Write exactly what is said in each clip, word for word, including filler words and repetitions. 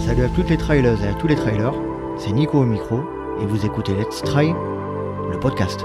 Salut à toutes les trailers et à tous les trailers, c'est Nico au micro et vous écoutez Let's Try, le podcast.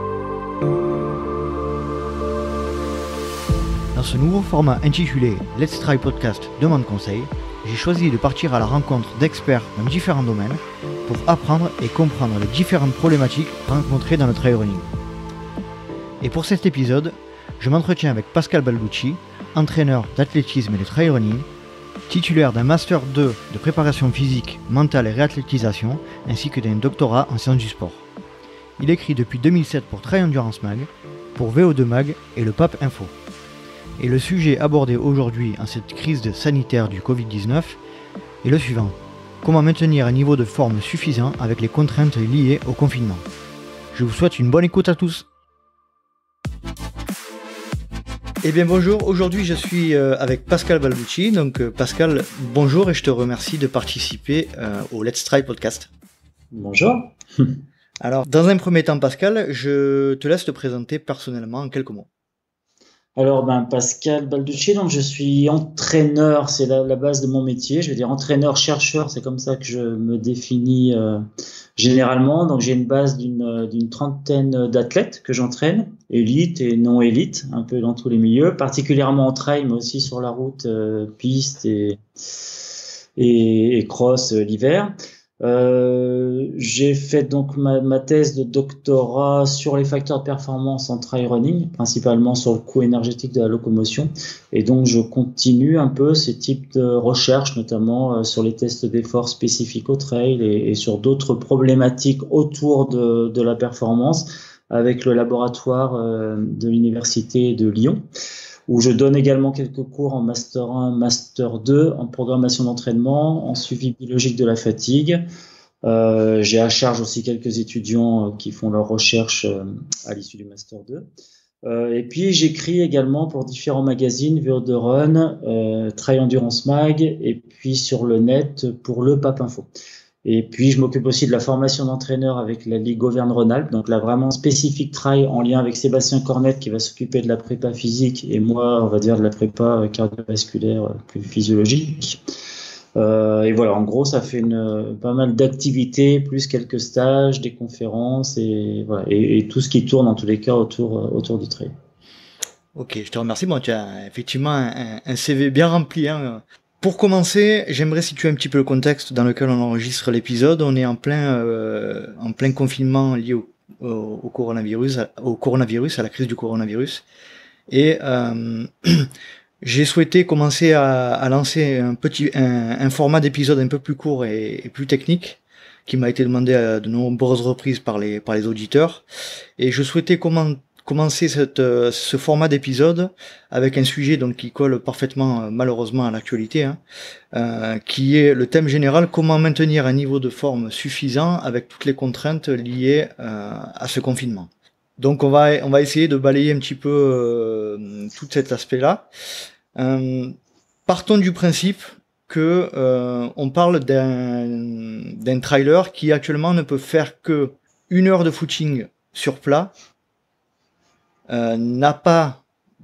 Dans ce nouveau format intitulé Let's Try Podcast Demande Conseil, j'ai choisi de partir à la rencontre d'experts dans différents domaines pour apprendre et comprendre les différentes problématiques rencontrées dans le trail running. Et pour cet épisode, je m'entretiens avec Pascal Balducci, entraîneur d'athlétisme et de trail running, titulaire d'un Master deux de préparation physique, mentale et réathlétisation, ainsi que d'un doctorat en sciences du sport. Il écrit depuis deux mille sept pour Trail Endurance Mag, pour V O deux Mag et le Pape Info. Et le sujet abordé aujourd'hui en cette crise sanitaire du covid dix-neuf est le suivant. Comment maintenir un niveau de forme suffisant avec les contraintes liées au confinement. Je vous souhaite une bonne écoute à tous. Eh bien bonjour, aujourd'hui je suis euh, avec Pascal Balducci. Donc euh, Pascal, bonjour et je te remercie de participer euh, au Let's Try Podcast. Bonjour. Alors dans un premier temps Pascal, je te laisse te présenter personnellement en quelques mots. Alors ben Pascal Balducci, donc je suis entraîneur, c'est la, la base de mon métier. Je veux dire entraîneur-chercheur, c'est comme ça que je me définis euh, généralement. Donc j'ai une base d'une d'une trentaine d'athlètes que j'entraîne, élite et non élite, un peu dans tous les milieux, particulièrement en trail, mais aussi sur la route, euh, piste et, et, et cross euh, l'hiver. Euh, j'ai fait donc ma, ma thèse de doctorat sur les facteurs de performance en trail running, principalement sur le coût énergétique de la locomotion. Et donc, je continue un peu ces types de recherches, notamment euh, sur les tests d'effort spécifiques au trail et, et sur d'autres problématiques autour de, de la performance avec le laboratoire euh, de l'université de Lyon, où je donne également quelques cours en Master un, Master deux, en programmation d'entraînement, en suivi biologique de la fatigue. Euh, j'ai à charge aussi quelques étudiants euh, qui font leurs recherches euh, à l'issue du Master deux. Euh, et puis j'écris également pour différents magazines, V O deux Run, euh, Trail Endurance Mag, et puis sur le net pour le Pape Info. Et puis, je m'occupe aussi de la formation d'entraîneur avec la Ligue Auvergne-Rhône-Alpes. Donc là, vraiment spécifique trail en lien avec Sébastien Cornette qui va s'occuper de la prépa physique et moi, on va dire de la prépa cardiovasculaire plus physiologique. Euh, et voilà, en gros, ça fait une, pas mal d'activités, plus quelques stages, des conférences et voilà, et, et tout ce qui tourne en tous les cas autour, autour du trail. Ok, je te remercie. Bon, tu as effectivement un, un C V bien rempli, hein. Pour commencer, j'aimerais situer un petit peu le contexte dans lequel on enregistre l'épisode. On est en plein, euh, en plein confinement lié au, au, au coronavirus, au coronavirus, à la crise du coronavirus. Et euh, j'ai souhaité commencer à, à lancer un petit, un, un format d'épisode un peu plus court et, et plus technique, qui m'a été demandé à de nombreuses reprises par les, par les auditeurs. Et je souhaitais comment commencer cette, ce format d'épisode avec un sujet donc qui colle parfaitement malheureusement à l'actualité, hein, euh, qui est le thème général: comment maintenir un niveau de forme suffisant avec toutes les contraintes liées euh, à ce confinement. Donc on va on va essayer de balayer un petit peu euh, tout cet aspect-là. Euh, partons du principe que euh, on parle d'un d'un trailer qui actuellement ne peut faire que une heure de footing sur plat. Euh, n'a pas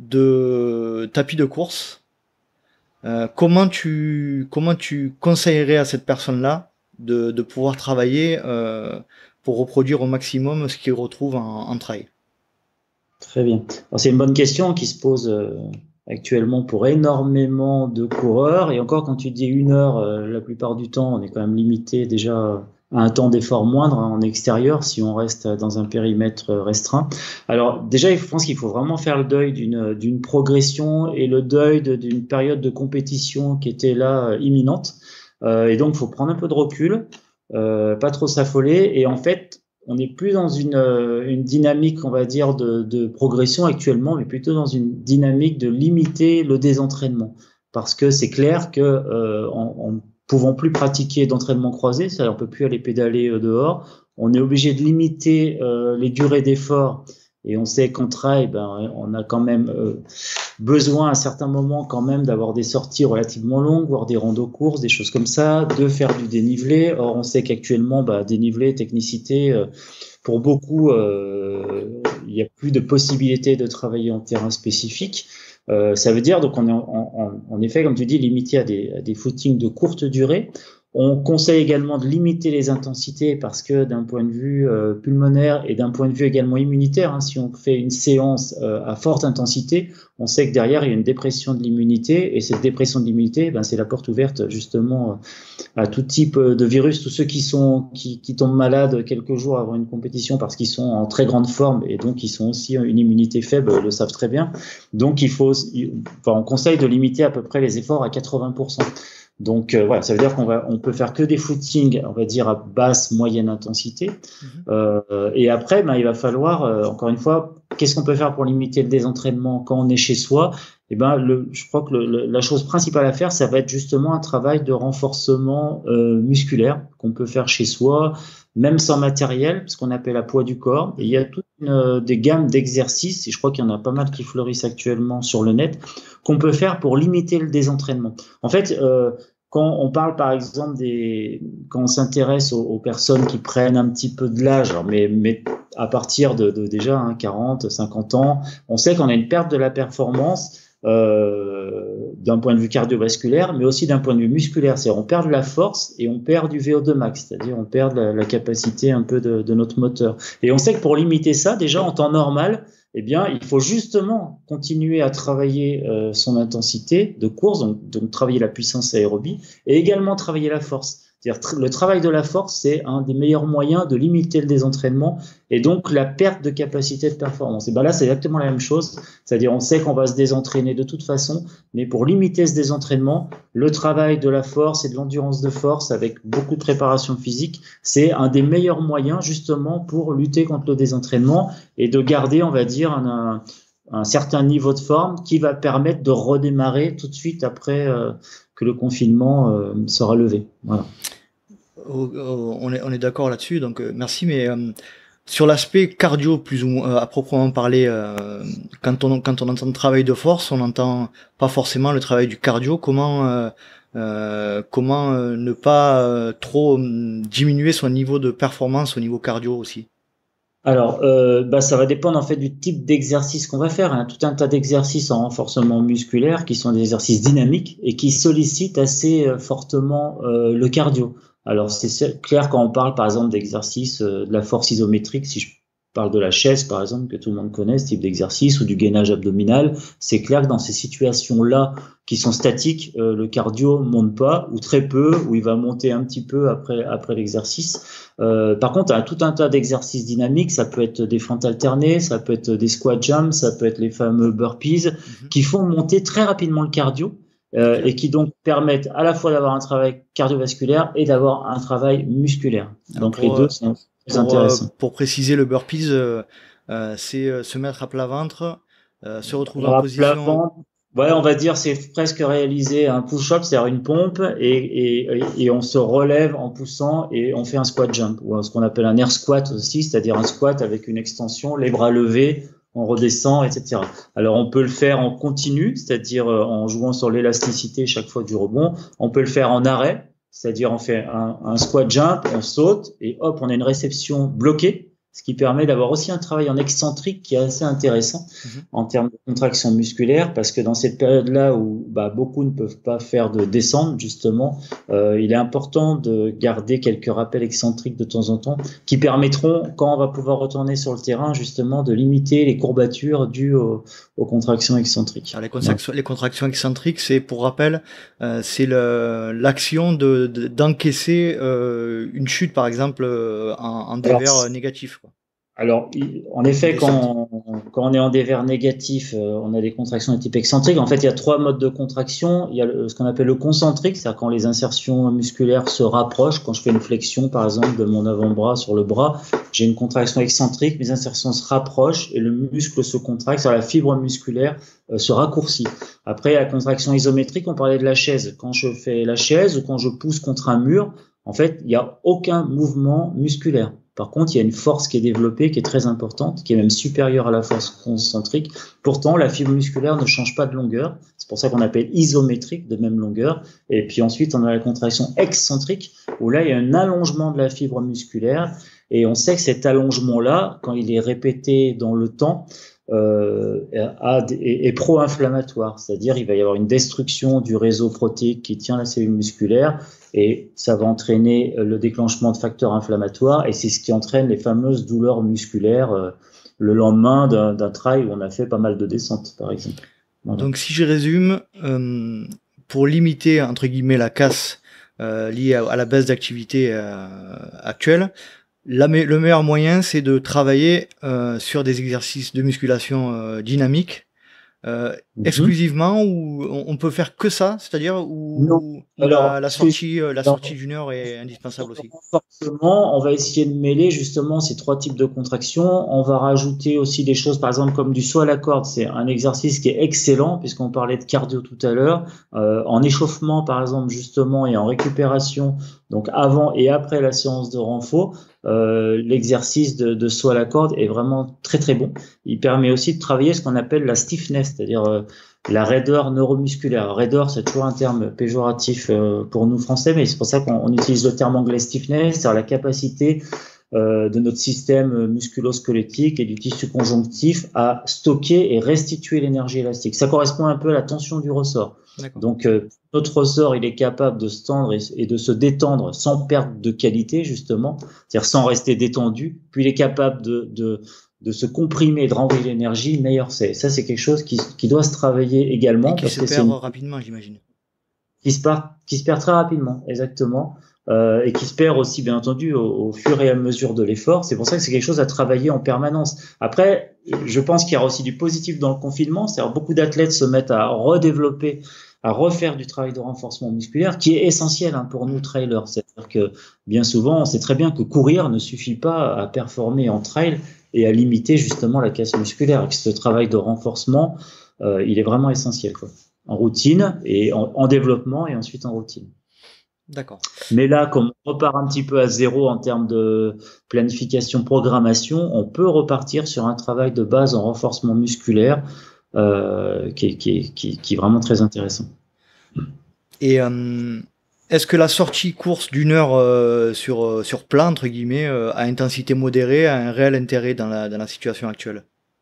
de tapis de course. Euh, comment tu comment tu conseillerais à cette personne-là de, de pouvoir travailler euh, pour reproduire au maximum ce qu'il retrouve en, en trail? Très bien. Alors, c'est une bonne question qui se pose euh, actuellement pour énormément de coureurs. Et encore, quand tu dis une heure, euh, la plupart du temps, on est quand même limité déjà à un temps d'effort moindre hein, en extérieur si on reste dans un périmètre restreint. Alors déjà, je pense qu'il faut vraiment faire le deuil d'une d'une progression et le deuil de, d'une période de compétition qui était là euh, imminente. Euh, et donc, il faut prendre un peu de recul, euh, pas trop s'affoler. Et en fait, on n'est plus dans une, une dynamique, on va dire, de, de progression actuellement, mais plutôt dans une dynamique de limiter le désentraînement. Parce que c'est clair que euh, on, on pouvons plus pratiquer d'entraînement croisé, c'est-à-dire on peut plus aller pédaler euh, dehors. On est obligé de limiter euh, les durées d'effort et on sait qu'en trail, ben, on a quand même euh, besoin à certains moments quand même d'avoir des sorties relativement longues, voire des randos courses, des choses comme ça, de faire du dénivelé. Or, on sait qu'actuellement, bah, dénivelé, technicité, euh, pour beaucoup, euh, il n'y a plus de possibilité de travailler en terrain spécifique. Euh, ça veut dire donc on est en, en, en effet, comme tu dis, limité à des, à des footings de courte durée. On conseille également de limiter les intensités parce que d'un point de vue euh, pulmonaire et d'un point de vue également immunitaire, hein, si on fait une séance euh, à forte intensité, on sait que derrière il y a une dépression de l'immunité et cette dépression de l'immunité, ben, c'est la porte ouverte justement à tout type de virus. Tous ceux qui sont qui, qui tombent malades quelques jours avant une compétition parce qu'ils sont en très grande forme et donc ils sont aussi une immunité faible, le savent très bien. Donc il faut, enfin, on conseille de limiter à peu près les efforts à quatre-vingts pour cent. Donc euh, voilà, ça veut dire qu'on va, on peut faire que des footings, on va dire à basse, moyenne intensité. Mmh. Euh, et après, ben, il va falloir, euh, encore une fois, qu'est-ce qu'on peut faire pour limiter le désentraînement quand on est chez soi? Et ben, le, je crois que le, le, la chose principale à faire, ça va être justement un travail de renforcement euh, musculaire qu'on peut faire chez soi, même sans matériel, ce qu'on appelle la poids du corps. Et il y a toutes une, des gammes d'exercices, et je crois qu'il y en a pas mal qui fleurissent actuellement sur le net, qu'on peut faire pour limiter le désentraînement. En fait, euh, quand on parle par exemple des, quand on s'intéresse aux, aux personnes qui prennent un petit peu de l'âge, mais, mais à partir de, de déjà hein, quarante, cinquante ans, on sait qu'on a une perte de la performance. Euh, d'un point de vue cardiovasculaire, mais aussi d'un point de vue musculaire. C'est-à-dire on perd de la force et on perd du V O deux max, c'est-à-dire on perd la, la capacité un peu de, de notre moteur. Et on sait que pour limiter ça, déjà en temps normal, eh bien, il faut justement continuer à travailler euh, son intensité de course, donc, donc travailler la puissance aérobie, et également travailler la force. C'est-à-dire le travail de la force, c'est un des meilleurs moyens de limiter le désentraînement et donc la perte de capacité de performance. Et ben là, c'est exactement la même chose. C'est-à-dire, on sait qu'on va se désentraîner de toute façon, mais pour limiter ce désentraînement, le travail de la force et de l'endurance de force avec beaucoup de préparation physique, c'est un des meilleurs moyens justement pour lutter contre le désentraînement et de garder, on va dire, un, un, un certain niveau de forme qui va permettre de redémarrer tout de suite après euh, que le confinement euh, sera levé. Voilà. Oh, oh, on est, on est d'accord là-dessus, donc euh, merci, mais euh, sur l'aspect cardio, plus ou moins, euh, à proprement parler, euh, quand on quand on entend travail de force, on n'entend pas forcément le travail du cardio. Comment euh, euh, comment euh, ne pas euh, trop euh, diminuer son niveau de performance au niveau cardio aussi? Alors, euh, bah, ça va dépendre en fait du type d'exercice qu'on va faire. Hein. Tout un tas d'exercices en renforcement musculaire qui sont des exercices dynamiques et qui sollicitent assez euh, fortement euh, le cardio. Alors, c'est clair quand on parle par exemple d'exercices euh, de la force isométrique, si je parle de la chaise par exemple, que tout le monde connaît, ce type d'exercice, ou du gainage abdominal, c'est clair que dans ces situations-là qui sont statiques, euh, le cardio monte pas, ou très peu, ou il va monter un petit peu après, après l'exercice. Euh, par contre, il y a tout un tas d'exercices dynamiques, ça peut être des fentes alternées, ça peut être des squat jumps, ça peut être les fameux burpees, mm-hmm. qui font monter très rapidement le cardio. Euh, et qui donc permettent à la fois d'avoir un travail cardiovasculaire et d'avoir un travail musculaire. Donc pour, les deux sont très intéressants. Euh, pour préciser, le burpees, euh, euh, c'est euh, se mettre à plat ventre, euh, se retrouver Alors, en position... Plat ventre, ouais, on va dire c'est presque réaliser un push-up, c'est-à-dire une pompe, et, et, et on se relève en poussant et on fait un squat jump, ou ce qu'on appelle un air squat aussi, c'est-à-dire un squat avec une extension, les bras levés, on redescend, et cetera. Alors, on peut le faire en continu, c'est-à-dire en jouant sur l'élasticité chaque fois du rebond. On peut le faire en arrêt, c'est-à-dire on fait un, un squat jump, on saute, et hop, on a une réception bloquée, ce qui permet d'avoir aussi un travail en excentrique qui est assez intéressant mmh. en termes de contraction musculaire, parce que dans cette période-là où bah, beaucoup ne peuvent pas faire de descente, justement, euh, il est important de garder quelques rappels excentriques de temps en temps qui permettront, quand on va pouvoir retourner sur le terrain, justement, de limiter les courbatures dues aux, aux contractions excentriques. Alors, les, contractions, ouais. les contractions excentriques, c'est, pour rappel, euh, c'est le, l'action de, de, d'encaisser euh, une chute, par exemple, euh, en, en dévers Alors, négatif. Alors, en effet, quand on, quand on est en dévers négatif, euh, on a des contractions de type excentrique. En fait, il y a trois modes de contraction. Il y a le, ce qu'on appelle le concentrique, c'est-à-dire quand les insertions musculaires se rapprochent. Quand je fais une flexion, par exemple, de mon avant-bras sur le bras, j'ai une contraction excentrique, mes insertions se rapprochent et le muscle se contracte, c'est-à-dire la fibre musculaire euh, se raccourcit. Après, la contraction isométrique, on parlait de la chaise. Quand je fais la chaise ou quand je pousse contre un mur, en fait, il n'y a aucun mouvement musculaire. Par contre, il y a une force qui est développée, qui est très importante, qui est même supérieure à la force concentrique. Pourtant, la fibre musculaire ne change pas de longueur. C'est pour ça qu'on appelle isométrique, de même longueur. Et puis ensuite, on a la contraction excentrique, où là, il y a un allongement de la fibre musculaire. Et on sait que cet allongement-là, quand il est répété dans le temps, euh, a, est, est pro-inflammatoire, c'est-à-dire il va y avoir une destruction du réseau protéique qui tient la cellule musculaire et ça va entraîner le déclenchement de facteurs inflammatoires et c'est ce qui entraîne les fameuses douleurs musculaires euh, le lendemain d'un, d'un trail où on a fait pas mal de descentes, par exemple. Voilà. Donc si je résume, euh, pour limiter entre guillemets la casse euh, liée à, à la baisse d'activité euh, actuelle, La me- le meilleur moyen, c'est de travailler euh, sur des exercices de musculation euh, dynamique euh, Mm-hmm. exclusivement, ou on, on peut faire que ça, c'est-à-dire où, où Alors, la, la sortie, euh, la dans, sortie d'une heure est indispensable aussi. renforcement, on va essayer de mêler justement ces trois types de contractions. On va rajouter aussi des choses, par exemple comme du saut à la corde. C'est un exercice qui est excellent puisqu'on parlait de cardio tout à l'heure. Euh, en échauffement, par exemple, justement, et en récupération, donc avant et après la séance de renfort, euh, l'exercice de, de saut à la corde est vraiment très très bon. Il permet aussi de travailler ce qu'on appelle la stiffness, c'est-à-dire euh, la raideur neuromusculaire. Raideur, c'est toujours un terme péjoratif euh, pour nous français, mais c'est pour ça qu'on on utilise le terme anglais stiffness, c'est-à-dire la capacité euh, de notre système musculo-squelettique et du tissu conjonctif à stocker et restituer l'énergie élastique. Ça correspond un peu à la tension du ressort. D'accord. Donc, euh, notre ressort, il est capable de se tendre et, et de se détendre sans perte de qualité, justement, c'est-à-dire sans rester détendu. Puis, il est capable de, de de se comprimer, de renvoyer l'énergie, meilleur c'est. Ça, c'est quelque chose qui, qui doit se travailler également. Et qui parce se que perd c'est une... rapidement, j'imagine. Qui se, perd, qui se perd très rapidement, exactement. Euh, et qui se perd aussi, bien entendu, au, au fur et à mesure de l'effort. C'est pour ça que c'est quelque chose à travailler en permanence. Après, je pense qu'il y aura aussi du positif dans le confinement. C'est-à-dire beaucoup d'athlètes se mettent à redévelopper, à refaire du travail de renforcement musculaire, qui est essentiel hein, pour nous trailers. C'est-à-dire que bien souvent, on sait très bien que courir ne suffit pas à performer en trail et à limiter justement la casse musculaire. Et que ce travail de renforcement, euh, il est vraiment essentiel, quoi. En routine et en, en développement et ensuite en routine. D'accord. Mais là, comme on repart un petit peu à zéro en termes de planification, programmation, on peut repartir sur un travail de base en renforcement musculaire euh, qui, est, qui, est, qui, qui est vraiment très intéressant. Et euh, est-ce que la sortie course d'une heure euh, sur, sur plat, entre guillemets, euh, à intensité modérée, a un réel intérêt dans la, dans la situation actuelle ?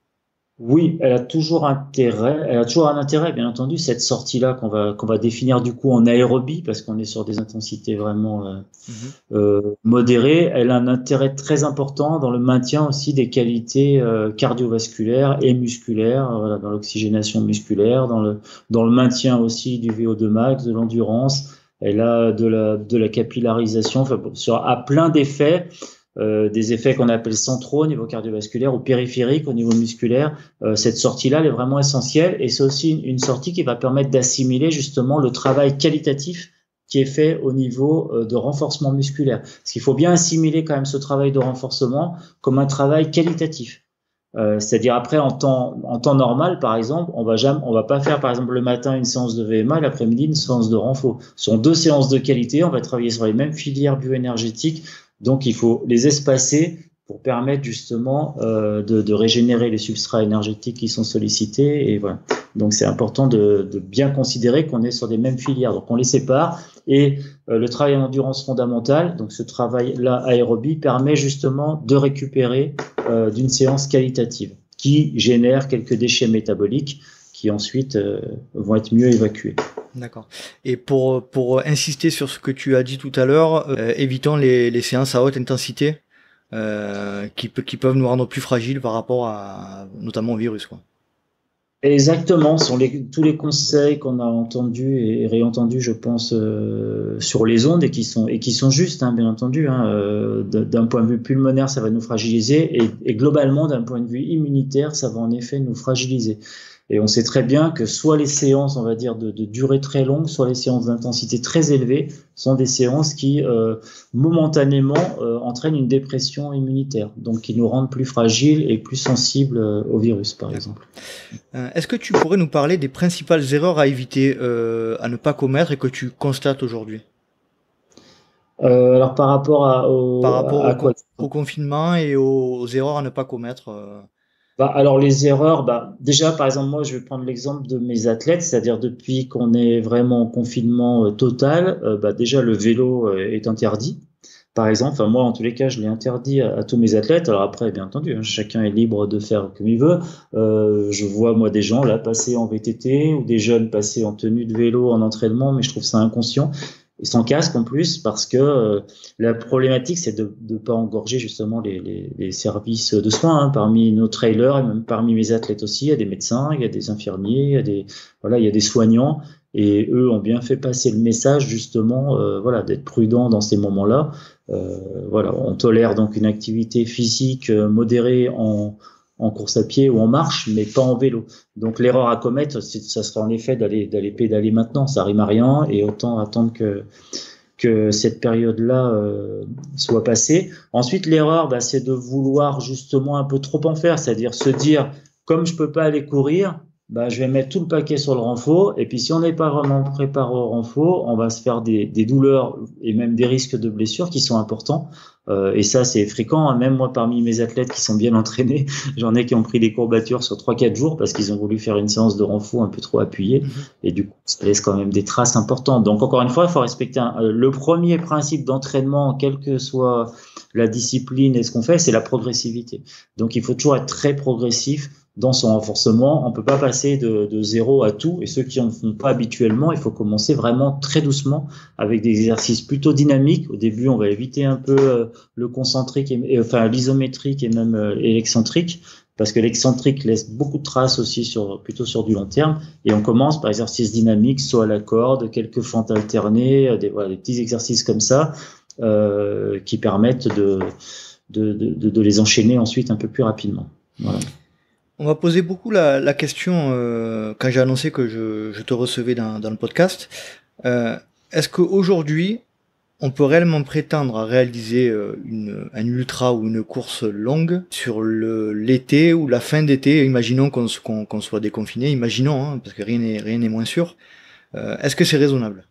Oui, elle a toujours intérêt, elle a toujours un intérêt, bien entendu, cette sortie-là qu'on va qu'on va définir du coup en aérobie, parce qu'on est sur des intensités vraiment euh, mmh. euh, modérées. Elle a un intérêt très important dans le maintien aussi des qualités euh, cardiovasculaires et musculaires, voilà, dans l'oxygénation musculaire, dans le dans le maintien aussi du V O deux max, de l'endurance. Elle a de la de la capillarisation, enfin, sur à plein d'effets. Euh, des effets qu'on appelle centraux au niveau cardiovasculaire ou périphériques au niveau musculaire. Euh, cette sortie-là, elle est vraiment essentielle et c'est aussi une, une sortie qui va permettre d'assimiler justement le travail qualitatif qui est fait au niveau euh, de renforcement musculaire. Parce qu'il faut bien assimiler quand même ce travail de renforcement comme un travail qualitatif. Euh, c'est-à-dire après en temps en temps normal par exemple, on va jamais on va pas faire par exemple le matin une séance de V M A, l'après-midi une séance de renfo. Ce sont deux séances de qualité, on va travailler sur les mêmes filières bioénergétiques. Donc, il faut les espacer pour permettre justement euh, de, de régénérer les substrats énergétiques qui sont sollicités. Et voilà. Donc, c'est important de, de bien considérer qu'on est sur des mêmes filières. Donc, on les sépare. Et euh, le travail en endurance fondamentale, donc ce travail-là aérobie, permet justement de récupérer euh, d'une séance qualitative qui génère quelques déchets métaboliques qui ensuite euh, vont être mieux évacués. D'accord. Et pour, pour insister sur ce que tu as dit tout à l'heure, euh, évitons les, les séances à haute intensité euh, qui, qui peuvent nous rendre plus fragiles par rapport à notamment au virus, quoi. Exactement, ce sont les, tous les conseils qu'on a entendus et réentendus, je pense, euh, sur les ondes et qui sont et qui sont justes, hein, bien entendu. Hein, euh, d'un point de vue pulmonaire, ça va nous fragiliser et, et globalement, d'un point de vue immunitaire, ça va en effet nous fragiliser. Et on sait très bien que soit les séances, on va dire, de, de durée très longue, soit les séances d'intensité très élevée sont des séances qui, euh, momentanément, euh, entraînent une dépression immunitaire, donc qui nous rendent plus fragiles et plus sensibles euh, au virus, par exemple. Euh, Est-ce que tu pourrais nous parler des principales erreurs à éviter, euh, à ne pas commettre et que tu constates aujourd'hui ? Euh, alors par rapport à, au, par rapport à au, quoi con au confinement et aux, aux erreurs à ne pas commettre euh... Bah, alors les erreurs, bah, déjà par exemple moi je vais prendre l'exemple de mes athlètes, c'est-à-dire depuis qu'on est vraiment en confinement euh, total, euh, bah, déjà le vélo euh, est interdit. par exemple. Enfin, moi, en tous les cas, je l'ai interdit à, à tous mes athlètes. Alors après, bien entendu, hein, chacun est libre de faire comme il veut. Euh, je vois, moi, des gens là passer en V T T ou des jeunes passer en tenue de vélo en entraînement, mais je trouve ça inconscient. Et sans casque en plus, parce que euh, la problématique, c'est de ne pas engorger justement les, les, les services de soins. Hein. Parmi nos trailers et même parmi mes athlètes aussi, il y a des médecins, il y a des infirmiers, il y a des, voilà, il y a des soignants. Et eux ont bien fait passer le message justement, euh, voilà, d'être prudent dans ces moments-là. Euh, voilà, on tolère donc une activité physique euh, modérée en, en course à pied ou en marche, mais pas en vélo. Donc l'erreur à commettre, ça serait en effet d'aller d'aller pédaler maintenant. Ça rime à rien et autant attendre que que cette période-là euh, soit passée. Ensuite, l'erreur, bah, c'est de vouloir justement un peu trop en faire, c'est-à-dire se dire, comme je peux pas aller courir, bah, je vais mettre tout le paquet sur le renfort, et puis si on n'est pas vraiment préparé au renfort, on va se faire des, des douleurs et même des risques de blessures qui sont importants. Euh, et ça, c'est fréquent. Hein. Même moi, parmi mes athlètes qui sont bien entraînés, j'en ai qui ont pris des courbatures sur trois quatre jours parce qu'ils ont voulu faire une séance de renfort un peu trop appuyée. Mmh. Et du coup, ça laisse quand même des traces importantes. Donc, encore une fois, il faut respecter un, euh, le premier principe d'entraînement, quelle que soit la discipline et ce qu'on fait, c'est la progressivité. Donc, il faut toujours être très progressif dans son renforcement. On peut pas passer de, de zéro à tout. Et ceux qui en font pas habituellement, il faut commencer vraiment très doucement avec des exercices plutôt dynamiques. Au début, on va éviter un peu euh, le concentrique, et, et, enfin l'isométrique et même euh, et l'excentrique, parce que l'excentrique laisse beaucoup de traces aussi sur plutôt sur du long terme. Et on commence par exercices dynamiques, soit à la corde, quelques fentes alternées, des, voilà, des petits exercices comme ça euh, qui permettent de de, de de les enchaîner ensuite un peu plus rapidement. Voilà. On m'a posé beaucoup la, la question euh, quand j'ai annoncé que je, je te recevais dans, dans le podcast. Euh, est-ce qu'aujourd'hui, on peut réellement prétendre à réaliser euh, une, un ultra ou une course longue sur le, l'été ou la fin d'été? Imaginons qu'on, qu'on, qu'on soit déconfiné, imaginons, hein, parce que rien n'est, rien n'est moins sûr. Euh, est-ce que c'est raisonnable?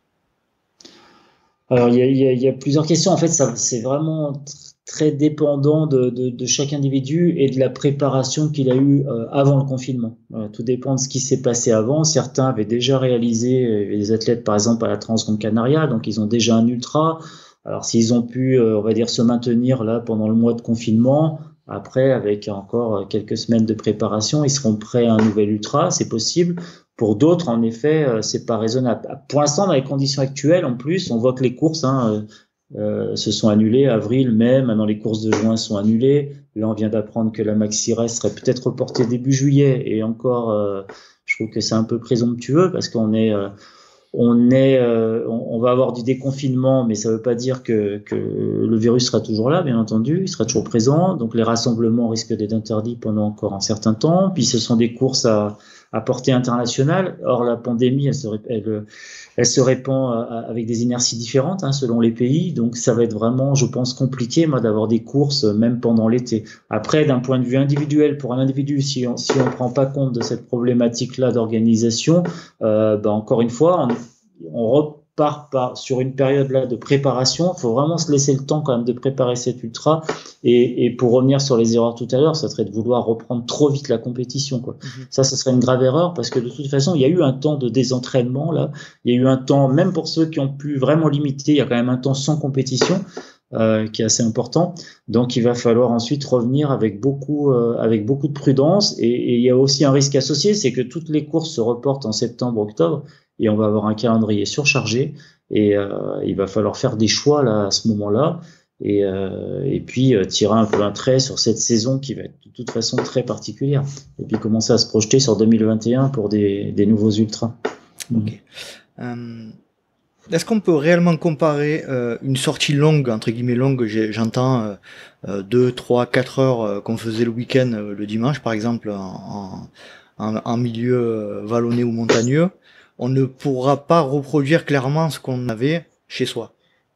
Alors, il y a, il y a, il y a plusieurs questions. En fait, ça, c'est vraiment très dépendant de, de, de chaque individu et de la préparation qu'il a eue euh, avant le confinement. Euh, tout dépend de ce qui s'est passé avant. Certains avaient déjà réalisé, euh, les athlètes par exemple à la Transgrande Canaria, donc ils ont déjà un ultra. Alors s'ils ont pu, euh, on va dire, se maintenir là pendant le mois de confinement, après avec encore quelques semaines de préparation, ils seront prêts à un nouvel ultra, c'est possible. Pour d'autres, en effet, euh, c'est pas raisonnable. Pour l'instant, dans les conditions actuelles, en plus, on voit que les courses, hein, euh, Euh, se sont annulés, avril, mai, maintenant les courses de juin sont annulées. Là, on vient d'apprendre que la Maxi-Race serait peut-être reportée début juillet, et encore, euh, je trouve que c'est un peu présomptueux parce qu'on est, euh, on est, euh, on, on va avoir du déconfinement, mais ça ne veut pas dire que, que le virus sera toujours là, bien entendu, il sera toujours présent. Donc les rassemblements risquent d'être interdits pendant encore un certain temps. Puis ce sont des courses à, à portée internationale. Or la pandémie, elle se, elle, elle se répand avec des inerties différentes hein, selon les pays, donc ça va être vraiment, je pense, compliqué moi d'avoir des courses même pendant l'été. Après, d'un point de vue individuel, pour un individu, si on si on prend pas compte de cette problématique-là d'organisation, euh, bah, encore une fois, on, on repart par, sur une période là de préparation. Il faut vraiment se laisser le temps quand même de préparer cet ultra. Et, et pour revenir sur les erreurs tout à l'heure, ça serait de vouloir reprendre trop vite la compétition, quoi. Mmh. Ça, ça serait une grave erreur parce que de toute façon, il y a eu un temps de désentraînement là. Il y a eu un temps, même pour ceux qui ont pu vraiment limiter, il y a quand même un temps sans compétition euh, qui est assez important. Donc, il va falloir ensuite revenir avec beaucoup, euh, avec beaucoup de prudence. Et, et il y a aussi un risque associé, c'est que toutes les courses se reportent en septembre, octobre, et on va avoir un calendrier surchargé. Et euh, il va falloir faire des choix là à ce moment-là. Et, euh, et puis euh, tirer un peu un trait sur cette saison qui va être de toute façon très particulière. Et puis commencer à se projeter sur deux mille vingt et un pour des, des nouveaux ultras. Ok. Euh, est-ce qu'on peut réellement comparer euh, une sortie longue, entre guillemets longue, j'entends euh, deux, trois, quatre heures euh, qu'on faisait le week-end, euh, le dimanche par exemple, en, en, en milieu euh, vallonné ou montagneux, on ne pourra pas reproduire clairement ce qu'on avait chez soi?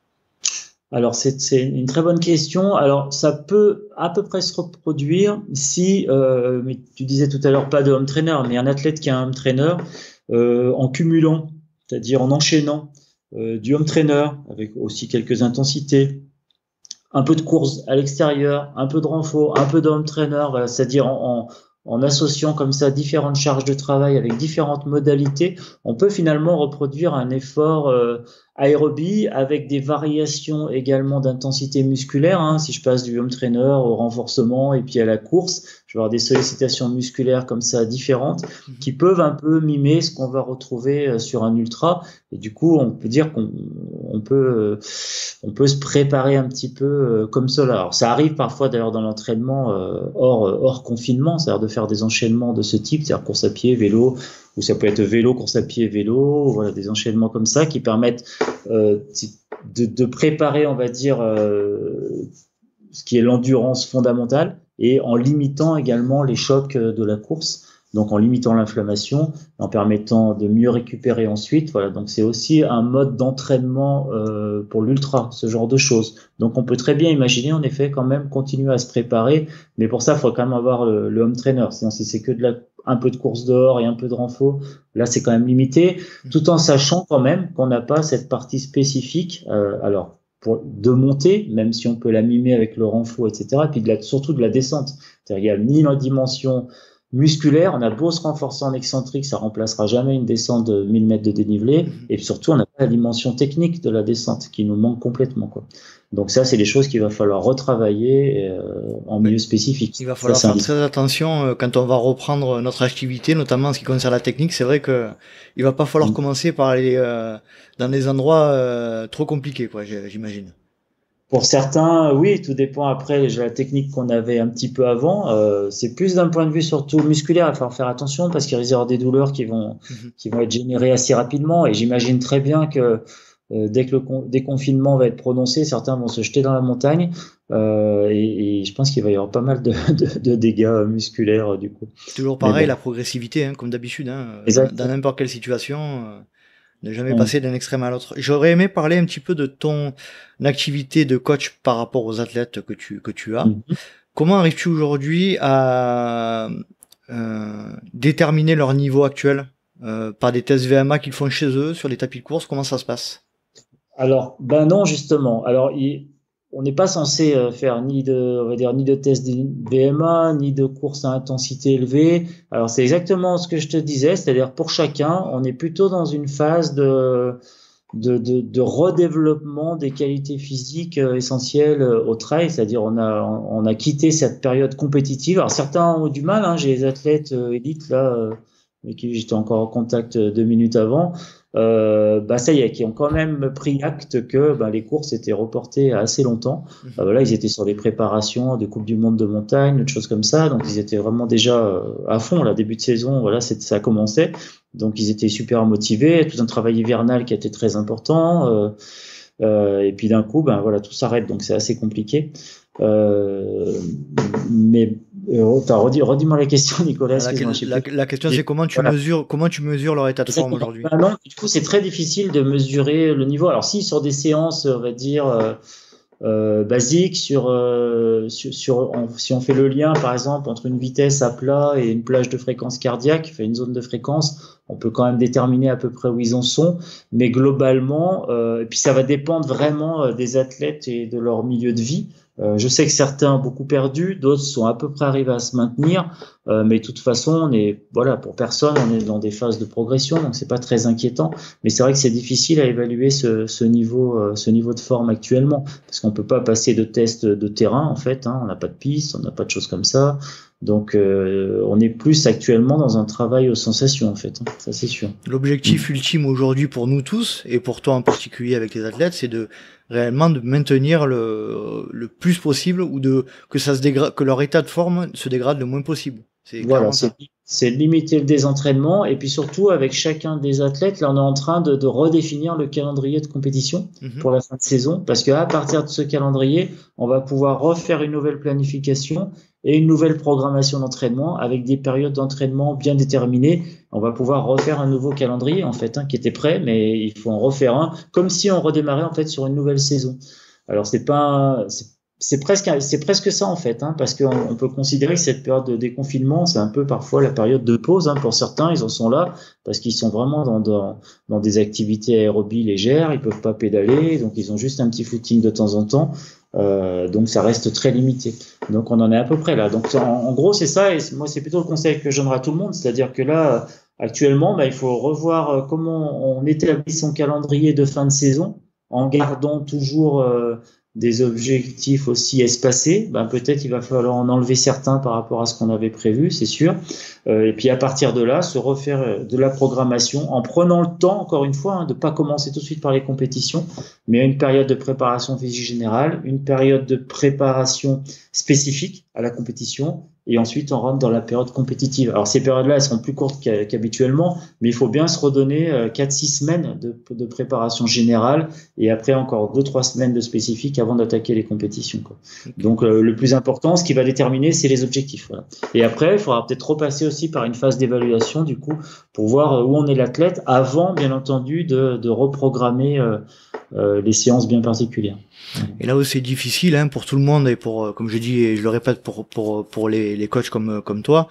Alors c'est, c'est une très bonne question. Alors ça peut à peu près se reproduire si, euh, mais tu disais tout à l'heure pas de home trainer, mais un athlète qui a un home trainer euh, en cumulant, c'est-à-dire en enchaînant euh, du home trainer avec aussi quelques intensités, un peu de course à l'extérieur, un peu de renfort, un peu de home trainer, voilà, c'est-à-dire en, en en associant comme ça différentes charges de travail avec différentes modalités, on peut finalement reproduire un effort euh, aérobie avec des variations également d'intensité musculaire. Hein. Si je passe du home trainer au renforcement et puis à la course, je vais avoir des sollicitations musculaires comme ça différentes mmh. qui peuvent un peu mimer ce qu'on va retrouver sur un ultra. Et du coup, on peut dire qu'on on peut, on peut se préparer un petit peu comme cela. Alors, ça arrive parfois d'ailleurs dans l'entraînement hors, hors confinement, c'est-à-dire de faire des enchaînements de ce type, c'est-à-dire course à pied, vélo, ou ça peut être vélo, course à pied, vélo, voilà, des enchaînements comme ça qui permettent euh, de, de préparer, on va dire, euh, ce qui est l'endurance fondamentale et en limitant également les chocs de la course, donc en limitant l'inflammation, en permettant de mieux récupérer ensuite. Voilà, donc c'est aussi un mode d'entraînement euh, pour l'ultra, ce genre de choses. Donc on peut très bien imaginer en effet quand même continuer à se préparer, mais pour ça il faut quand même avoir le, le home trainer. Sinon si c'est que de la un peu de course dehors et un peu de renfort, là c'est quand même limité, tout en sachant quand même qu'on n'a pas cette partie spécifique, euh, alors pour, de montée, même si on peut la mimer avec le renfort, et cetera, et puis de la, surtout de la descente. C'est-à-dire qu'il n'y a ni la dimension musculaire, on a beau se renforcer en excentrique, ça remplacera jamais une descente de mille mètres de dénivelé, et surtout on n'a pas la dimension technique de la descente qui nous manque complètement, quoi. Donc ça, c'est des choses qu'il va falloir retravailler euh, en milieu spécifique. Il va falloir ça, faire très attention euh, quand on va reprendre notre activité, notamment en ce qui concerne la technique. C'est vrai que il va pas falloir mmh. commencer par aller euh, dans des endroits euh, trop compliqués, quoi, j'imagine. Pour certains, oui, tout dépend après de la technique qu'on avait un petit peu avant. Euh, c'est plus d'un point de vue surtout musculaire, il va falloir faire attention parce qu'il risque d'y avoir des douleurs qui vont, mmh. qui vont être générées assez rapidement. Et j'imagine très bien que Euh, dès que le déconfinement va être prononcé, certains vont se jeter dans la montagne euh, et, et je pense qu'il va y avoir pas mal de, de, de dégâts musculaires euh, du coup. Toujours pareil, bon. La progressivité, hein, comme d'habitude, hein, dans n'importe quelle situation, euh, ne jamais mmh. passer d'un extrême à l'autre. J'aurais aimé parler un petit peu de ton activité de coach par rapport aux athlètes que tu que tu as. Mmh. Comment arrives-tu aujourd'hui à euh, déterminer leur niveau actuel euh, par des tests V M A qu'ils font chez eux sur les tapis de course? Comment ça se passe? Alors, ben non, justement. Alors, il, on n'est pas censé faire ni de, on va dire, ni de test V M A, ni de course à intensité élevée. Alors, c'est exactement ce que je te disais, c'est-à-dire pour chacun, on est plutôt dans une phase de, de, de, de redéveloppement des qualités physiques essentielles au trail, c'est-à-dire on a, on a quitté cette période compétitive. Alors, certains ont du mal, hein, j'ai des athlètes élites là, avec qui j'étais encore en contact deux minutes avant. Euh, bah ça y est, qui ont quand même pris acte que bah, les courses étaient reportées à assez longtemps. Mmh. Euh, voilà, ils étaient sur des préparations de Coupe du Monde de montagne, des choses comme ça, donc ils étaient vraiment déjà euh, à fond. Là, début de saison, voilà, ça a commencé, donc ils étaient super motivés. Tout un travail hivernal qui a été très important, euh, euh, et puis d'un coup, ben voilà, tout s'arrête, donc c'est assez compliqué. Euh, mais euh, redis, redis-moi la question, Nicolas. La, la, la question c'est comment tu voilà. mesures comment tu mesures leur état de forme aujourd'hui. Ben non, du coup c'est très difficile de mesurer le niveau. Alors si sur des séances, on va dire euh, euh, basiques, sur, euh, sur, sur on, si on fait le lien par exemple entre une vitesse à plat et une plage de fréquence cardiaque, fait une zone de fréquence, on peut quand même déterminer à peu près où ils en sont. Mais globalement, euh, et puis ça va dépendre vraiment des athlètes et de leur milieu de vie. Euh, je sais que certains ont beaucoup perdu, d'autres sont à peu près arrivés à se maintenir, euh, mais de toute façon, on est, voilà, pour personne, on est dans des phases de progression, donc c'est pas très inquiétant. Mais c'est vrai que c'est difficile à évaluer ce, ce niveau, euh, ce niveau de forme actuellement, parce qu'on peut pas passer de tests de terrain en fait. Hein, on n'a pas de piste, on n'a pas de choses comme ça. Donc, euh, on est plus actuellement dans un travail aux sensations, en fait. Hein, ça, c'est sûr. L'objectif mmh. ultime aujourd'hui pour nous tous, et pour toi en particulier avec les athlètes, c'est de réellement de maintenir le, le plus possible ou de que ça se dégrade, que leur état de forme se dégrade le moins possible. C'est voilà, c'est, c'est limiter le désentraînement et puis surtout avec chacun des athlètes, là on est en train de, de redéfinir le calendrier de compétition mmh. pour la fin de saison parce qu'à partir de ce calendrier, on va pouvoir refaire une nouvelle planification et une nouvelle programmation d'entraînement avec des périodes d'entraînement bien déterminées. On va pouvoir refaire un nouveau calendrier en fait, hein, qui était prêt, mais il faut en refaire un, comme si on redémarrait en fait sur une nouvelle saison. Alors c'est pas, c'est, c'est presque, c'est presque ça en fait, hein, parce qu'on on peut considérer que cette période de déconfinement, c'est un peu parfois la période de pause. Hein, pour certains, ils en sont là parce qu'ils sont vraiment dans, dans, dans des activités aérobies légères, ils peuvent pas pédaler, donc ils ont juste un petit footing de temps en temps. Euh, donc ça reste très limité. Donc on en est à peu près là. Donc en, en gros c'est ça, et moi c'est plutôt le conseil que je donnerai à tout le monde, c'est-à-dire que là Actuellement, bah, il faut revoir euh, comment on établit son calendrier de fin de saison en gardant toujours euh, des objectifs aussi espacés. Bah, peut-être il va falloir en enlever certains par rapport à ce qu'on avait prévu, c'est sûr. Euh, et puis à partir de là, se refaire euh, de la programmation en prenant le temps, encore une fois, hein, de pas commencer tout de suite par les compétitions, mais une période de préparation physique générale, une période de préparation spécifique à la compétition, et ensuite on rentre dans la période compétitive. Alors ces périodes-là, elles seront plus courtes qu'habituellement, mais il faut bien se redonner euh, quatre six semaines de, de préparation générale, et après encore deux trois semaines de spécifique avant d'attaquer les compétitions, quoi. Donc euh, le plus important, ce qui va déterminer, c'est les objectifs. Voilà. Et après, il faudra peut-être repasser aussi par une phase d'évaluation, du coup, pour voir où on est l'athlète, avant, bien entendu, de, de reprogrammer euh, euh, les séances bien particulières. Et là où c'est difficile, hein, pour tout le monde, et pour, comme je dis, et je le répète, pour pour pour les les coachs comme comme toi.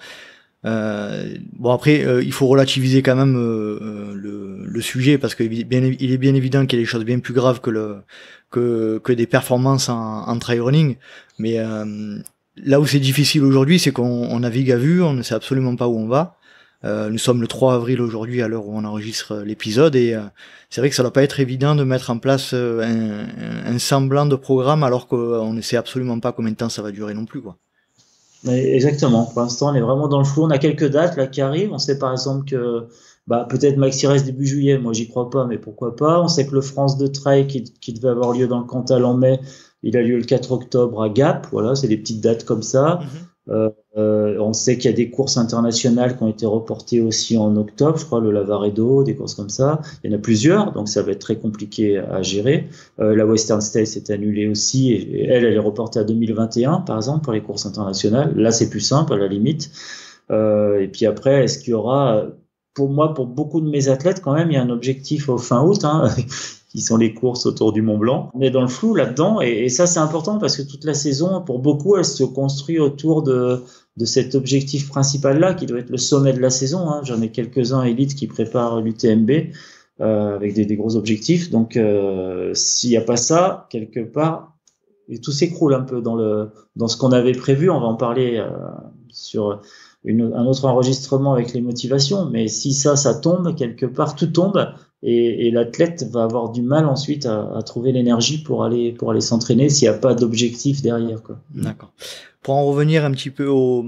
Euh, bon après, euh, il faut relativiser quand même euh, le le sujet, parce que bien il est bien évident qu'il y a des choses bien plus graves que le que que des performances en, en trail running. Mais euh, là où c'est difficile aujourd'hui, c'est qu'on on navigue à vue, on ne sait absolument pas où on va. Euh, nous sommes le trois avril aujourd'hui, à l'heure où on enregistre l'épisode, et euh, c'est vrai que ça doit pas être évident de mettre en place euh, un, un semblant de programme alors qu'on ne sait absolument pas combien de temps ça va durer non plus, quoi. Exactement. Pour l'instant, on est vraiment dans le flou. On a quelques dates là qui arrivent. On sait par exemple que bah, peut-être Maxi reste début juillet. Moi, j'y crois pas, mais pourquoi pas. On sait que le France de Trail qui, qui devait avoir lieu dans le Cantal en mai, il a lieu le quatre octobre à Gap. Voilà, c'est des petites dates comme ça. Mm-hmm. Euh, euh, on sait qu'il y a des courses internationales qui ont été reportées aussi en octobre, je crois, le Lavaredo, des courses comme ça. Il y en a plusieurs, donc ça va être très compliqué à gérer. Euh, la Western States est annulée aussi, et, et elle, elle est reportée à deux mille vingt et un, par exemple, pour les courses internationales. Là, c'est plus simple, à la limite. Euh, et puis après, est-ce qu'il y aura, pour moi, pour beaucoup de mes athlètes, quand même, il y a un objectif au fin août, hein, qui sont les courses autour du Mont Blanc. On est dans le flou là-dedans, et, et ça, c'est important parce que toute la saison, pour beaucoup, elle se construit autour de, de cet objectif principal-là, qui doit être le sommet de la saison, hein. J'en ai quelques-uns élites qui préparent l'U T M B euh, avec des, des gros objectifs. Donc, euh, s'il n'y a pas ça, quelque part, et tout s'écroule un peu dans, le, dans ce qu'on avait prévu. On va en parler euh, sur une, un autre enregistrement avec les motivations, mais si ça, ça tombe, quelque part, tout tombe. Et, et l'athlète va avoir du mal ensuite à, à trouver l'énergie pour aller pour aller s'entraîner s'il n'y a pas d'objectif derrière, quoi. D'accord. Pour en revenir un petit peu au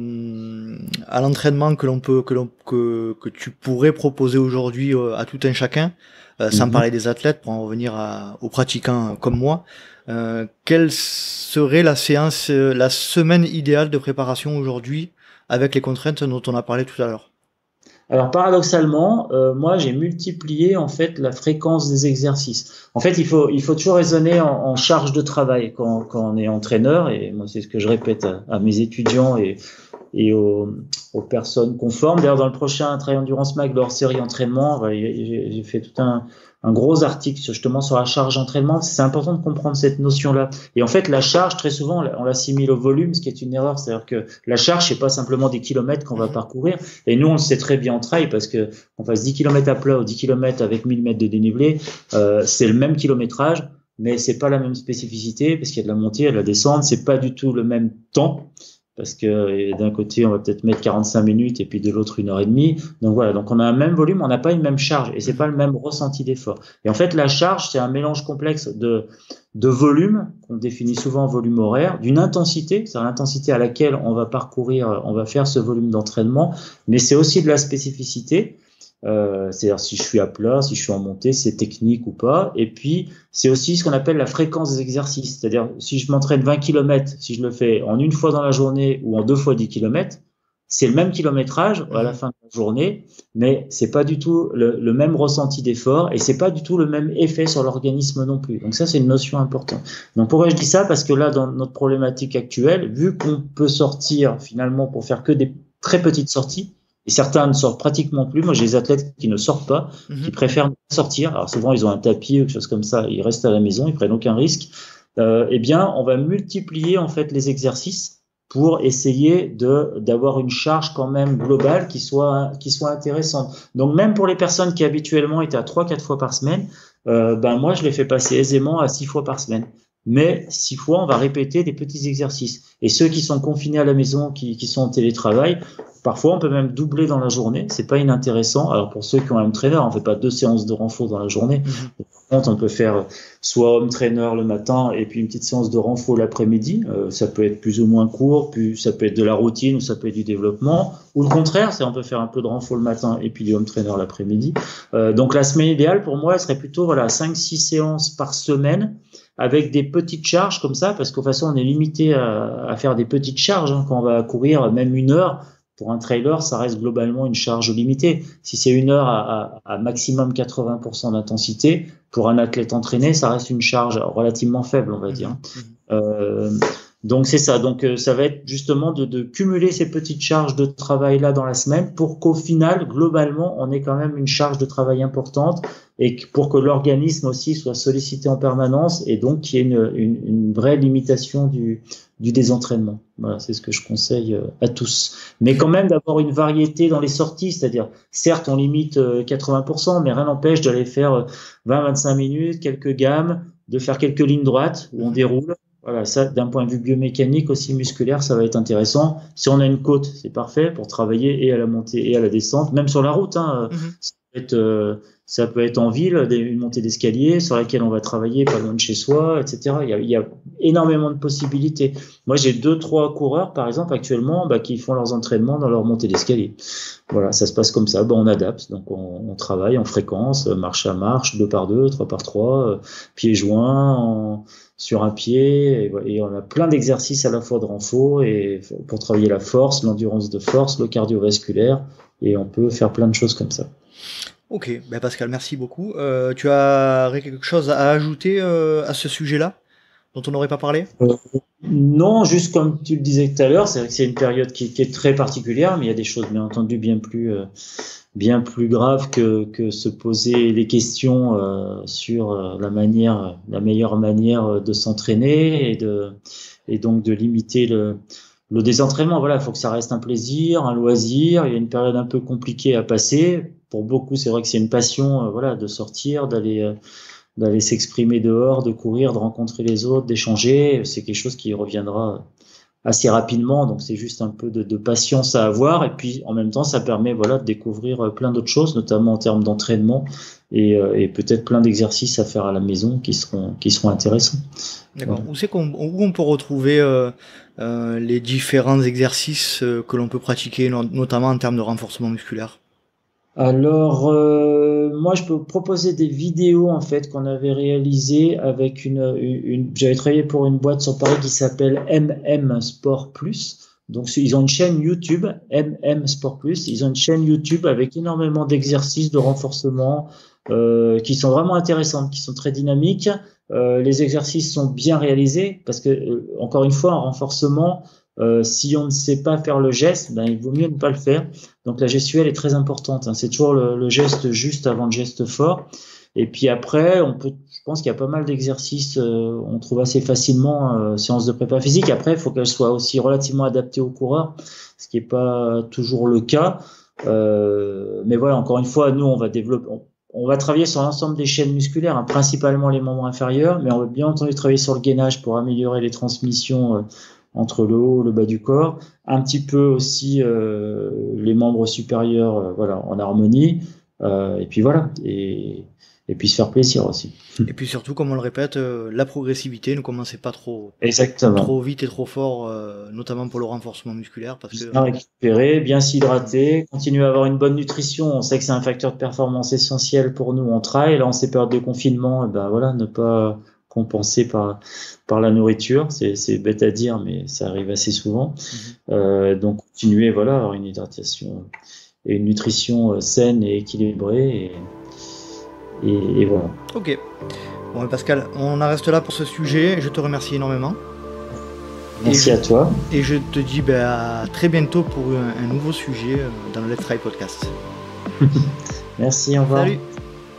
à l'entraînement que l'on peut que l'on que que tu pourrais proposer aujourd'hui à tout un chacun, euh, sans mm-hmm. parler des athlètes, pour en revenir à, aux pratiquants comme moi, euh, quelle serait la séance, la semaine idéale de préparation aujourd'hui avec les contraintes dont on a parlé tout à l'heure? Alors paradoxalement, euh, moi j'ai multiplié en fait la fréquence des exercices. En fait, il faut il faut toujours raisonner en, en charge de travail quand, quand on est entraîneur, et moi c'est ce que je répète à, à mes étudiants et et aux, aux personnes conformes. D'ailleurs, dans le prochain Trail Endurance Mag, leur série entraînement, j'ai, j'ai fait tout un un gros article justement sur la charge entraînement. C'est important de comprendre cette notion-là. Et en fait, la charge, très souvent, on l'assimile au volume, ce qui est une erreur. C'est-à-dire que la charge, c'est pas simplement des kilomètres qu'on va parcourir. Et nous, on le sait très bien en trail, parce que on fasse dix kilomètres à plat ou dix kilomètres avec mille mètres de dénivelé, euh, c'est le même kilométrage, mais c'est pas la même spécificité, parce qu'il y a de la montée, il y a de la descente, c'est pas du tout le même temps. Parce que d'un côté, on va peut-être mettre quarante-cinq minutes et puis de l'autre, une heure et demie. Donc voilà, donc on a un même volume, on n'a pas une même charge et c'est pas le même ressenti d'effort. Et en fait, la charge, c'est un mélange complexe de, de volume, qu'on définit souvent en volume horaire, d'une intensité, c'est l'intensité à laquelle on va parcourir, on va faire ce volume d'entraînement, mais c'est aussi de la spécificité. Euh, c'est-à-dire si je suis à plat, si je suis en montée, c'est technique ou pas. Et puis, c'est aussi ce qu'on appelle la fréquence des exercices. C'est-à-dire, si je m'entraîne vingt kilomètres, si je le fais en une fois dans la journée ou en deux fois dix kilomètres, c'est le même kilométrage à la fin de la journée, mais c'est pas du tout le, le même ressenti d'effort et c'est pas du tout le même effet sur l'organisme non plus. Donc ça, c'est une notion importante. Donc pourquoi je dis ça? Parce que là, dans notre problématique actuelle, vu qu'on peut sortir finalement pour faire que des très petites sorties, et certains ne sortent pratiquement plus. Moi, j'ai des athlètes qui ne sortent pas, mmh. qui préfèrent sortir. Alors souvent, ils ont un tapis ou quelque chose comme ça. Ils restent à la maison, ils prennent aucun risque. Euh, eh bien, on va multiplier en fait les exercices pour essayer de d'avoir une charge quand même globale qui soit qui soit intéressante. Donc même pour les personnes qui habituellement étaient à trois quatre fois par semaine, euh, ben moi je les fais passer aisément à six fois par semaine. mais six fois, on va répéter des petits exercices. Et ceux qui sont confinés à la maison, qui, qui sont en télétravail, parfois, on peut même doubler dans la journée. C'est pas inintéressant. Alors, pour ceux qui ont un home trainer, on fait pas deux séances de renfort dans la journée. Mmh. Par contre, on peut faire soit home trainer le matin et puis une petite séance de renfort l'après-midi. Euh, ça peut être plus ou moins court, puis ça peut être de la routine ou ça peut être du développement. Ou le contraire, c'est on peut faire un peu de renfort le matin et puis du home trainer l'après-midi. Euh, donc, la semaine idéale, pour moi, elle serait plutôt, voilà, cinq six séances par semaine, avec des petites charges comme ça, parce qu'de toute façon, on est limité à, à faire des petites charges, hein, quand on va courir même une heure. Pour un trailer, ça reste globalement une charge limitée. Si c'est une heure à, à, à maximum quatre-vingts pour cent d'intensité, pour un athlète entraîné, ça reste une charge relativement faible, on va dire. Mmh. Euh, donc c'est ça. Donc ça va être justement de, de cumuler ces petites charges de travail là dans la semaine pour qu'au final, globalement, on ait quand même une charge de travail importante et pour que l'organisme aussi soit sollicité en permanence et donc qu'il y ait une, une, une vraie limitation du, du désentraînement. Voilà, c'est ce que je conseille à tous. Mais quand même d'avoir une variété dans les sorties, c'est-à-dire, certes, on limite quatre-vingts pour cent, mais rien n'empêche d'aller faire vingt à vingt-cinq minutes, quelques gammes, de faire quelques lignes droites où on déroule. Voilà, ça, d'un point de vue biomécanique, aussi musculaire, ça va être intéressant. Si on a une côte, c'est parfait pour travailler et à la montée et à la descente, même sur la route, hein. Mm-hmm. Ça peut être, euh, ça peut être en ville, une montée d'escalier sur laquelle on va travailler pas loin de chez soi, et cetera. Il y a, il y a énormément de possibilités. Moi, j'ai deux, trois coureurs, par exemple, actuellement, bah, qui font leurs entraînements dans leur montée d'escalier. Voilà, ça se passe comme ça. Bah, on adapte, donc on, on travaille en fréquence, marche à marche, deux par deux, trois par trois, euh, pieds joints, en, sur un pied, et, et on a plein d'exercices à la fois de renfort et pour travailler la force, l'endurance de force, le cardiovasculaire, et on peut faire plein de choses comme ça. Ok, ben Pascal, merci beaucoup. Euh, tu as quelque chose à ajouter euh, à ce sujet-là, dont on n'aurait pas parlé ? euh, Non, juste comme tu le disais tout à l'heure, c'est vrai que c'est une période qui, qui est très particulière, mais il y a des choses bien entendu bien plus, euh, bien plus graves que, que se poser des questions euh, sur euh, la manière, la meilleure manière de s'entraîner et de, et donc de limiter le. Le désentraînement, voilà, il faut que ça reste un plaisir, un loisir. Il y a une période un peu compliquée à passer. Pour beaucoup, c'est vrai que c'est une passion, euh, voilà, de sortir, d'aller, euh, d'aller s'exprimer dehors, de courir, de rencontrer les autres, d'échanger. C'est quelque chose qui reviendra assez rapidement. Donc, c'est juste un peu de, de patience à avoir. Et puis, en même temps, ça permet, voilà, de découvrir plein d'autres choses, notamment en termes d'entraînement et, euh, et peut-être plein d'exercices à faire à la maison qui seront, qui seront intéressants. D'accord. Voilà. Où c'est qu'on, où on peut retrouver euh, euh, les différents exercices euh, que l'on peut pratiquer, notamment en termes de renforcement musculaire ? Alors, euh, moi, je peux proposer des vidéos en fait qu'on avait réalisées avec une, une, une j'avais travaillé pour une boîte sur Paris qui s'appelle M M Sport Plus. Donc, ils ont une chaîne YouTube, M M Sport Plus. Ils ont une chaîne YouTube avec énormément d'exercices de renforcement euh, qui sont vraiment intéressantes, qui sont très dynamiques. Euh, les exercices sont bien réalisés parce que, euh, encore une fois, en renforcement, euh, si on ne sait pas faire le geste, ben, il vaut mieux ne pas le faire. Donc, la gestuelle est très importante, hein. C'est toujours le, le geste juste avant le geste fort. Et puis après, on peut, je pense qu'il y a pas mal d'exercices, euh, on trouve assez facilement euh, séance de prépa physique. Après, il faut qu'elle soit aussi relativement adaptée aux coureurs, ce qui n'est pas toujours le cas. Euh, mais voilà, encore une fois, nous, on va développer, on, on va travailler sur l'ensemble des chaînes musculaires, hein, principalement les membres inférieurs, mais on va bien entendu travailler sur le gainage pour améliorer les transmissions euh, entre le haut et le bas du corps, un petit peu aussi euh, les membres supérieurs, euh, voilà, en harmonie. Euh, et puis voilà. Et Et puis se faire plaisir aussi. Et puis surtout, comme on le répète, euh, la progressivité, ne commencez pas trop, Exactement. trop vite et trop fort, euh, notamment pour le renforcement musculaire. Parce que... Bien récupérer, bien s'hydrater, continuer à avoir une bonne nutrition. On sait que c'est un facteur de performance essentiel pour nous en trail. Là, en ces périodes de confinement, et ben voilà, ne pas compenser par, par la nourriture. C'est, c'est bête à dire, mais ça arrive assez souvent. Mm-hmm. Euh, donc, continuer, voilà, à avoir une hydratation et une nutrition saine et équilibrée. Et, Et, et voilà. Ok. Bon, Pascal, on en reste là pour ce sujet. Je te remercie énormément. Merci et à je, toi. Et je te dis ben, à très bientôt pour un, un nouveau sujet dans le Let's Try Podcast. Merci, au revoir. Salut.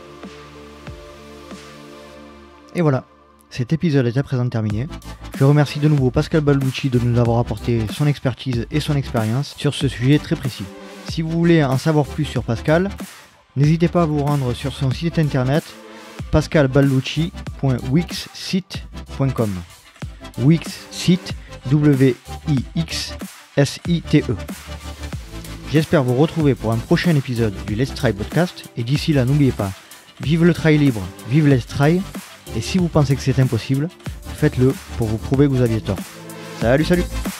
Et voilà, cet épisode est à présent terminé. Je remercie de nouveau Pascal Balducci de nous avoir apporté son expertise et son expérience sur ce sujet très précis. Si vous voulez en savoir plus sur Pascal, n'hésitez pas à vous rendre sur son site internet pascal balducci point wixsite point com. Wixsite, W I X S I T E. J'espère vous retrouver pour un prochain épisode du Let's Try Podcast, et d'ici là, n'oubliez pas, vive le try libre, vive Let's Try, et si vous pensez que c'est impossible, faites-le pour vous prouver que vous aviez tort. Salut, salut!